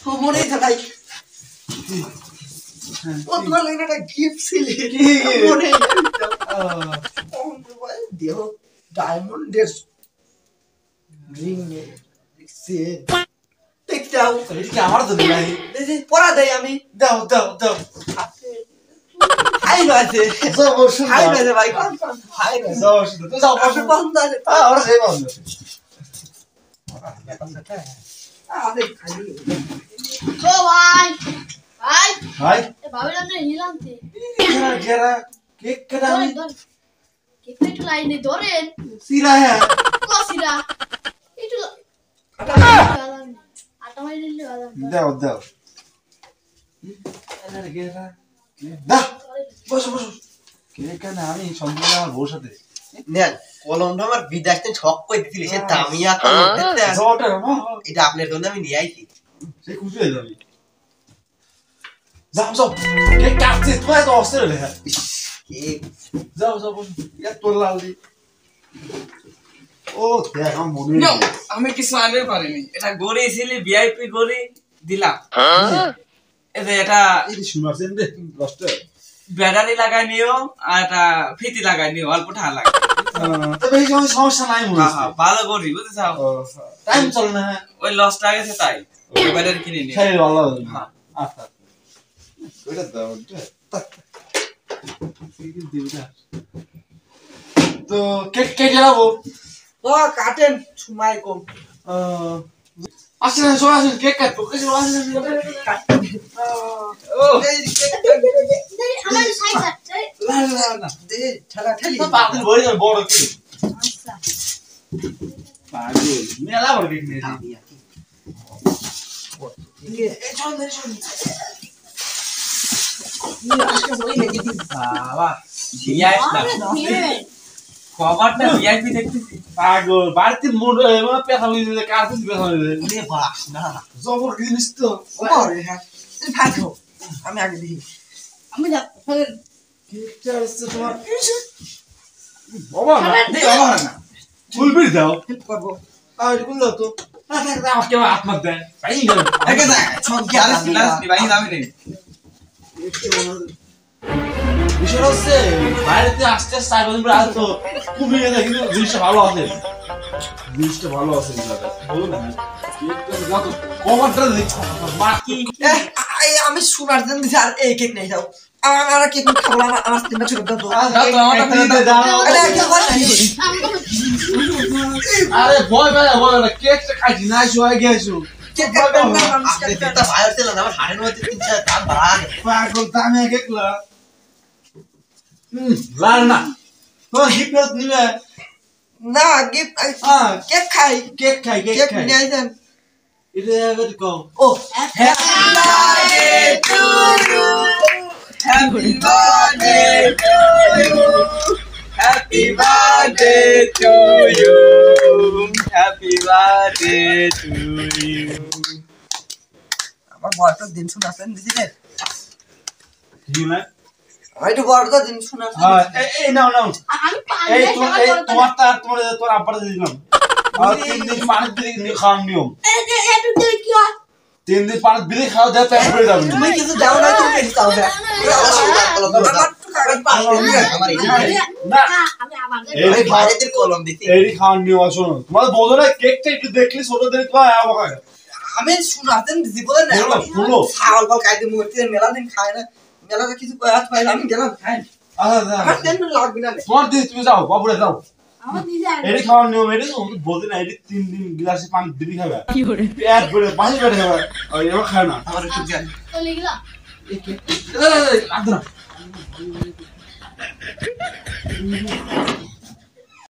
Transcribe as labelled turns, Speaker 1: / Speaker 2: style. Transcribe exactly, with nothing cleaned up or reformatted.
Speaker 1: মনে থাকাই ও তোমার লাগে একটা গিফট ছিল মনে দেহ ডায়মন্ডের রিং সে দেখতে দাও এটা কি আমার জন্য নাই পড়া দেই আমি দাও দাও দাও হাই আছে জবরদস্ত হাই আছে ভাই হাই জবরদস্ত তুই যাও পাশে বন্ধ আছে আর সেই বন্ধ আরে খালি
Speaker 2: ও ভাই ভাই
Speaker 1: ভাই
Speaker 2: এ ভাবিলাম না হিলামতে
Speaker 1: গেরা গেরা কেক কাটা আমি
Speaker 2: কেক একটু লাইনে ধরেন
Speaker 1: সিরা হ্যাঁ
Speaker 2: কসিরা একটু আটা আটা মারি দিলে ভালো
Speaker 1: দাও দাও আরে গেরা দা বসো বসো কেক কাটা আমি সম্পূর্ণ আমার বউর সাথে
Speaker 3: নেন কলমটা আমার বিদেশ থেকে ছক করে দিছিল সে দামিয়া কলম দেখতে
Speaker 1: জোটা
Speaker 3: এটা আপনার জন্য আমি নিয়ে আইছি
Speaker 1: সে খুশি হয়ে যাবে যাও যাও কেক কাটছে তুই তো অস্থির হলে হ্যাঁ
Speaker 3: কি
Speaker 1: যাও যাও বসো ইয়া তোর লাল দি ও দেখ আমার মনে
Speaker 4: নো আমি কিছু আনতে পারিনি এটা গড়ি ছিল ভিআইপি গড়ি দিলাম এই যে এটা
Speaker 1: এই শুনাছেন রে কষ্ট
Speaker 4: ব্যাটারি লাগাই নিও আর এটা ফিতি লাগাই নিও অল্প টাকা লাগে
Speaker 1: তবে এই সময় সমস্যা নাই মনে
Speaker 4: হ্যাঁ হ্যাঁ ভালো গড়ি বুঝছো
Speaker 1: টাইম চলে না হ্যাঁ
Speaker 4: ওই লসটা গেছে তাই ওই ব্যাটারি কিনে নিও
Speaker 1: সেই ভালো
Speaker 4: হ্যাঁ
Speaker 1: আচ্ছা কইটা দাও তো কেক কে জ্বালাবো
Speaker 3: ও কাটেন সময় কম
Speaker 1: আসেন সবাই আসেন কেক কাটবো কেক আসেন ও
Speaker 2: আমার সাইকেল
Speaker 1: না না না
Speaker 3: দে ঠেলা ঠেলি
Speaker 1: তো পাগল বড় বড় কি
Speaker 2: আচ্ছা
Speaker 1: পাগল মেলা বড় কেক নিয়ে
Speaker 3: দামিয়া
Speaker 1: এই চল না চল
Speaker 4: বাবা ভিআইপি কভারটা ভিআইপি দেখতেছি
Speaker 1: পাগল বাড়িতে মোড় মানে পেছা হইছে কার্টুন পেছা হইছে
Speaker 3: নে বাস না
Speaker 1: জবর জিনিস তো
Speaker 3: ওরে হ্যাঁ তুই ভাই খাও আমি আগে দেখি
Speaker 2: আমি যা
Speaker 1: কেকটা হচ্ছে তোমার বাবা না
Speaker 3: দে বাবা না
Speaker 1: ফুলবি দাও
Speaker 3: হেল্প করব
Speaker 1: আর কোন তো না থাকে আমাকে আত্মা দেয় তাই না
Speaker 3: আগে যা ছক গিয়া
Speaker 4: আরে সিলাস নি ভাই দামি নেই
Speaker 1: বিষয় হচ্ছে বাইরেতে আস্তে আস্তে আগে দিন আর তো খুবই এটা কিন্তু জিনিসটা ভালো আছে জিনিসটা ভালো আছে বিষয়টা বলো না কভারটা দেখো বাকি
Speaker 3: আমি সুগার দেন দিছি আর এই কেক নাই দাও আমার কেক খাবো আমার আমার তিনটা ছোট দাও
Speaker 4: দাও তো আমারটা দাও
Speaker 3: আরে কি হয়
Speaker 1: আরে ভয় ভাই ভয় না কেকটা খাইছি না শুয়ে গেছো
Speaker 3: কেক কাটবেন না মানুষ কাটবে তা ভাইর তেল না আমার হাড়ের মধ্যে তিন চার দাম বাড়ান
Speaker 1: পাগল দামে কেকলা হুম লাল না তো হিপত নিলে
Speaker 3: না গিফট
Speaker 1: হ্যাঁ
Speaker 3: কেক খাই
Speaker 1: কেক খাই কেক
Speaker 3: কেক
Speaker 1: খাই
Speaker 3: নিয়ে আইছেন
Speaker 1: এটা এবার কও
Speaker 3: ও
Speaker 4: happy birthday to you happy birthday to you happy birthday to you happy birthday to you
Speaker 3: আমার বড়টা দিন শুনাছেন দিছিলে
Speaker 1: কি না
Speaker 3: আমার একটু বড়টা দিন শুনাছেন
Speaker 1: হ্যাঁ এই নাও নাও
Speaker 2: আমি পানি
Speaker 1: এই তো এই তোমার তার তোমার তোর আব্বার দিলাম আর তিন দিন পানি দিলে খাওয়ার নিয়ম
Speaker 2: এই যে একটু দিলে কি হয়
Speaker 1: তিন দিন পানি দিলে খাওয়া দেয় পেট ভরে যাবে
Speaker 3: তুমি কিছু দাও না তুমি কিছু দাও না আমার তো কাগজ পাস করে আমার
Speaker 1: না
Speaker 2: আমি আবার
Speaker 1: এই
Speaker 3: এই ভাইদের কলম দিছি
Speaker 1: এই খাওয়ার নিয়ম আছে শোনো তোমার বলো না কেকটা একটু দেখলি ছোট দেখলি তোমার আমাকে
Speaker 3: আমি শুনাছেন দিছি বলে না
Speaker 1: বলো, বলো।
Speaker 3: ছাগল ফল খাইতে মরতে মেলা দিন খায় না মেলা কিছু কয়াত পাইলাম আমি গেলাম খাই
Speaker 1: আচ্ছা
Speaker 3: আমার তেল লাগবে না
Speaker 1: তোমার দিদি তুমি যাও বাবুরে যাও
Speaker 2: আমার দিদা
Speaker 1: এটি খাওয়ার নিয়ম এটি বলতে না এটি তিন দিন গ্লাসে পানি দিবি খাবে পেট ভরে পানি পেটে খাবে আর এবার খায় না
Speaker 3: আমার একটু জান
Speaker 2: চলে গেলাম
Speaker 1: এই কেক আদরা